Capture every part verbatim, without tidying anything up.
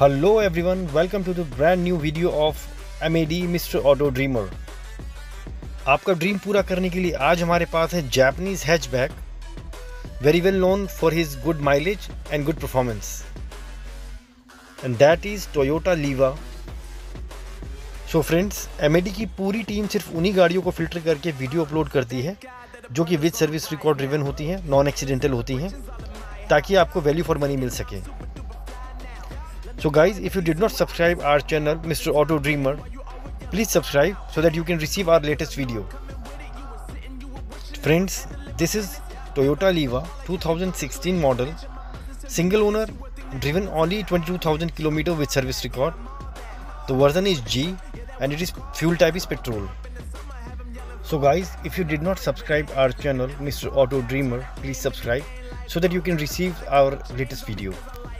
Hello everyone, welcome to the brand new video of M A D mister auto dreamer. आपका dream पूरा करने के लिए आज हमारे पास है Japanese hatchback, very well known for his good mileage and good performance, and that is Toyota Liva. So friends, M A D की पूरी टीम सिर्फ उन्हीं गाड़ियों को फिल्टर करके वीडियो अपलोड करती है जो कि विद सर्विस रिकॉर्ड ड्रिवन होती हैं, नॉन एक्सीडेंटल होती हैं, ताकि आपको वैल्यू फॉर मनी मिल सके। So guys, if you did not subscribe our channel Mister Auto Dreamer, please subscribe so that you can receive our latest video. Friends, this is Toyota Liva twenty sixteen model, single owner, driven only twenty-two thousand kilometers with service record. The version is G and it is fuel type is petrol. So guys, if you did not subscribe our channel Mister Auto Dreamer, please subscribe so that you can receive our latest video.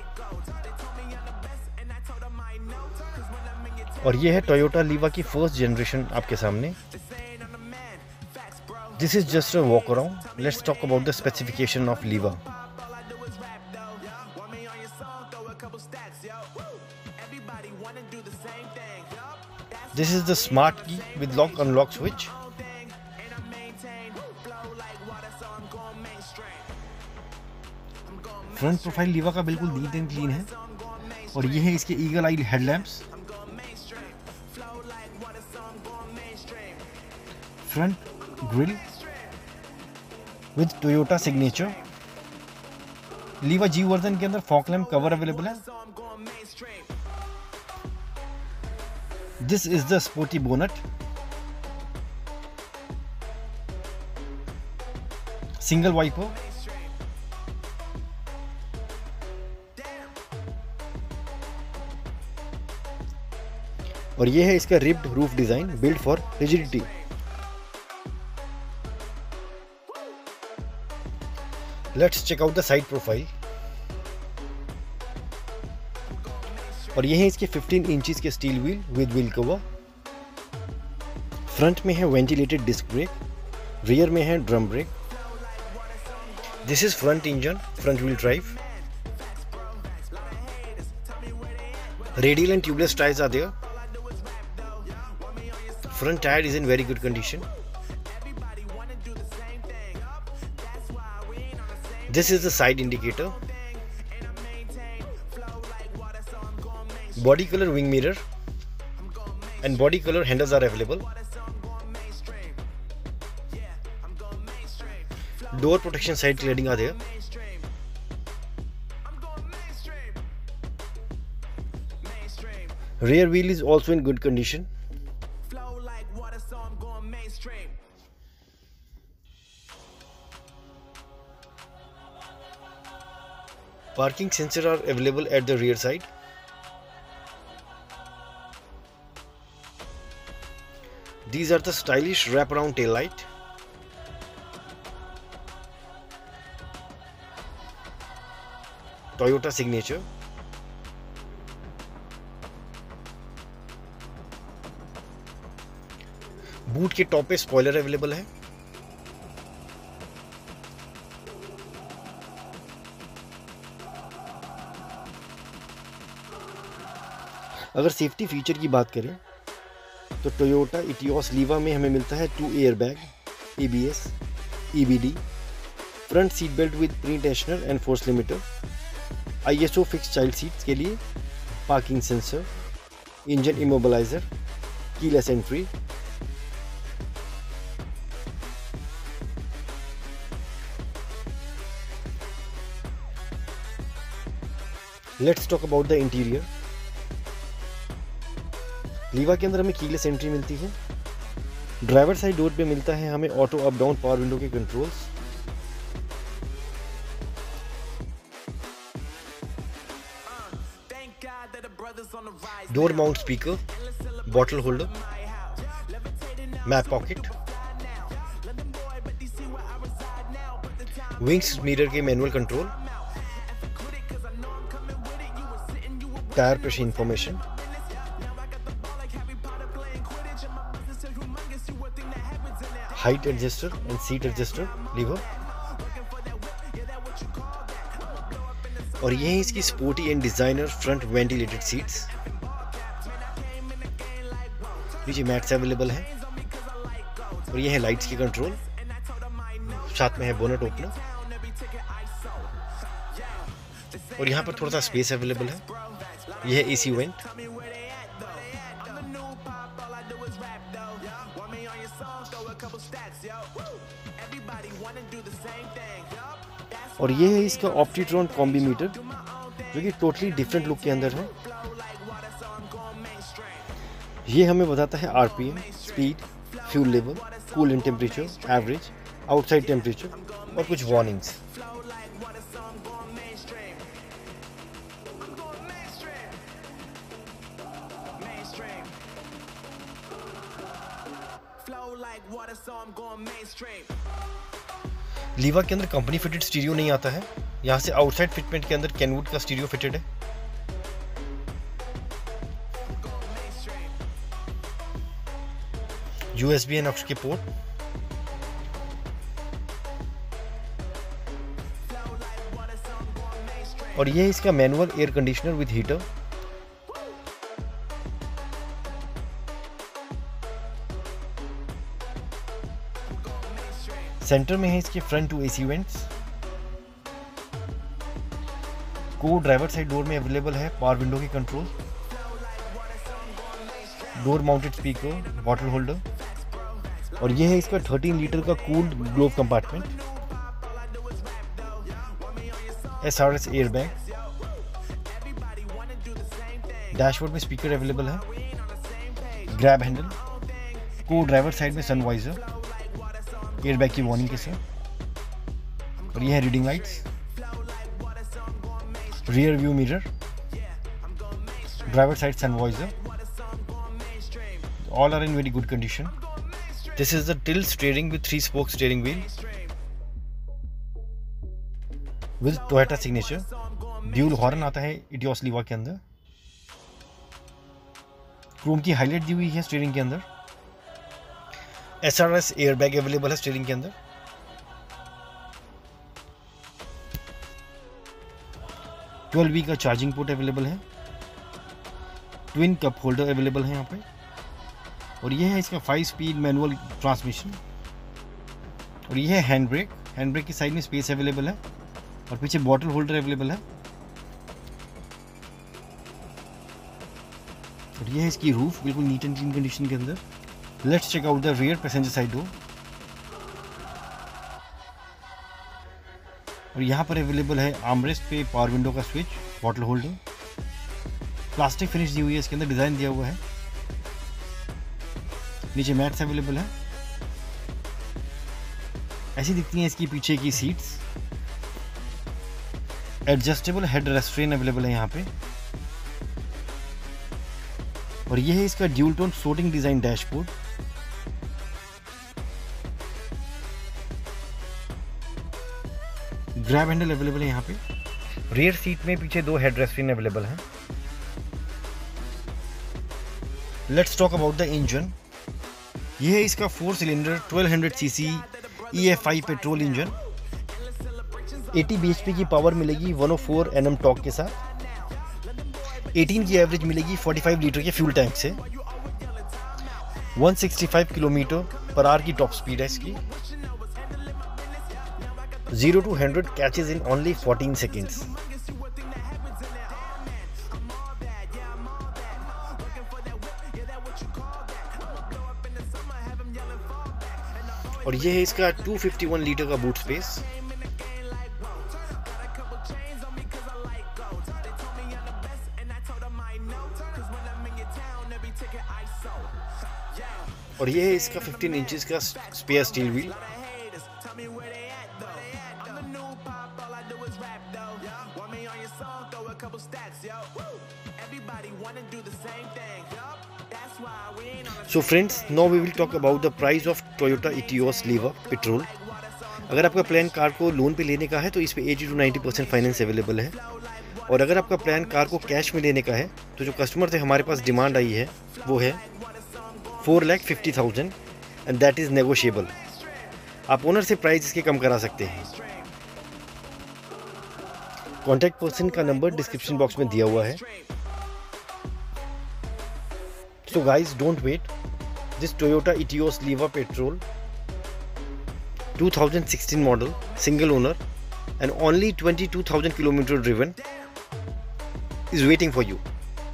और ये है Toyota लीवा की first generation आपके सामने। This is just a walk around. Let's talk about the specification of Liva. This is the smart key with lock unlock switch. Front profile Liva का बिल्कुल neat and clean है और ये है इसके eagle eye headlamps. Front grille with Toyota signature. Liva G version के अंदर fog lamp cover available है। This is the sporty bonnet. Single wiper. और ये है इसका ribbed roof design, build for rigidity. Let's check out the side profile. और ये है इसके फिफ्टीन इंचेस के steel wheel with wheel cover. Front में है वेंटिलेटेड डिस्क ब्रेक, रियर में है drum brake. This is front engine, front wheel drive. Radial and tubeless tyres are there. Front tire is in very good condition. This is the side indicator. Body color wing mirror and body color handles are available. Door protection side cladding are there. Rear wheel is also in good condition. Parking sensors are available at the rear side. These are the stylish wraparound tail light. Toyota signature. Boot के top पे spoiler available है। अगर safety feature की बात करें तो Toyota Etios लीवा में हमें मिलता है two air bag, A B S, E B D, front seat belt with pre tensioner and force limiter, I S O fix child seats के लिए, parking sensor, engine immobiliser, keyless entry. Let's talk about the interior. Liva के अंदर हमें keyless entry मिलती है। Driver side door पे मिलता है हमें auto up down power window के controls. Door mount speaker, bottle holder, map pocket, wings mirror के manual control, tyre pressure information, height adjuster and seat adjuster lever, और ये है इसकी sporty and designer front ventilated seats. नीचे mats available है और ये है लाइट्स की कंट्रोल, साथ में है बोनट ओपनर और यहाँ पर थोड़ा सा स्पेस अवेलेबल है। ये है एसी वेंट। और ये है इसका ऑप्टीट्रॉन कॉम्बी मीटर जो कि टोटली डिफरेंट लुक के अंदर है। ये हमें बताता है RPM, speed, fuel level, coolant temperature, average, outside temperature और कुछ वार्निंग्स। लीवा के अंदर कंपनी फिटेड स्टीरियो नहीं आता है। यहाँ से आउटसाइड फिटमेंट के अंदर कैनवुड का स्टीरियो फिटेड है। यूएसबी एंड ऑक्स के पोर्ट, और ये है इसका manual air conditioner with heater. Centre में है इसके फ्रंट टू एसी वेंट्स। को ड्राइवर साइड डोर में अवेलेबल है पावर विंडो की control, door mounted speaker, bottle holder, और ये है इसका थर्टीन लीटर का cooled glove compartment, SRS airbag, dashboard में स्पीकर अवेलेबल है, ग्रैब हैंडल, को ड्राइवर साइड में सनवाइजर, एयरबैग की वार्निंग के साथ, और ये है reading lights, rear view mirror, driver side sun visor, all are in very good condition. This is the tilt steering with three spoke steering wheel with Toyota signature. Dual horn आता है Etios लीवा के अंदर। Chrome की highlight the हुई है steering के अंदर। SRS airbag available है स्टीयरिंग के अंदर। ट्वेल्व वी का चार्जिंग पोर्ट अवेलेबल है। ट्विन कप होल्डर अवेलेबल है यहाँ पे, और ये है इसका फाइव स्पीड मैनुअल ट्रांसमिशन, और ये है हैंड ब्रेक। हैंड ब्रेक की साइड में स्पेस अवेलेबल है और पीछे बॉटल होल्डर अवेलेबल है, और ये है इसकी रूफ बिल्कुल नीट एंड क्लीन कंडीशन के अंदर। Let's check out the rear passenger side door, और यहाँ पर अवेलेबल है आर्मरेस्ट पे पावर विंडो का switch, bottle holder, plastic finish दी हुई है इसके अंदर, डिजाइन दिया हुआ है। नीचे मैट्स अवेलेबल है। ऐसी दिखती हैं इसकी पीछे की seats. Adjustable head restraint available है यहाँ पे, और ये है इसका dual tone floating design dashboard. Grab handle available है यहाँ पे। रियर सीट में पीछे दो हेड रेस्ट्रेन अवेलेबल हैं। Let's talk about the engine. ये है इसका four cylinder twelve hundred CC E F I petrol engine. अस्सी बीएचपी की पावर मिलेगी one O four N M torque के साथ। अठारह की एवरेज मिलेगी पैंतालीस लीटर के फ्यूल टैंक से। एक सौ पैंसठ किलोमीटर पर आवर की टॉप स्पीड है इसकी। Zero to hundred catches in only fourteen seconds. और ये है इसका टू फिफ्टी वन लीटर का बूट स्पेस। और ये है इसका फिफ्टीन इंचेस का spare steel wheel. So friends, now we will talk about the price of Toyota Etios Liva Petrol. अगर आपका प्लान कार को लोन पे लेने का है तो इस पे eighty to ninety percent finance available है, और अगर आपका प्लान कार को कैश में लेने का है तो जो कस्टमर से हमारे पास डिमांड आई है वो है four lakh fifty thousand and that is negotiable. आप ओनर से प्राइस इसके कम करा सकते हैं। कॉन्टैक्ट पर्सन का नंबर डिस्क्रिप्शन बॉक्स में दिया हुआ है। So guys, don't wait, this Toyota Etios Liva petrol two thousand sixteen model, single owner and only twenty-two thousand kilometers driven is waiting for you.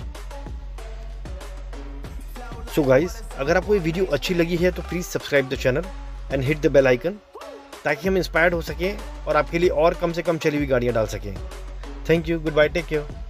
So guys, अगर आपको ये video अच्छी लगी है तो please subscribe the channel and hit the bell icon, ताकि हम inspired हो सकें और आपके लिए और कम से कम चली हुई गाड़ियाँ डाल सकें। Thank you, good bye, take care.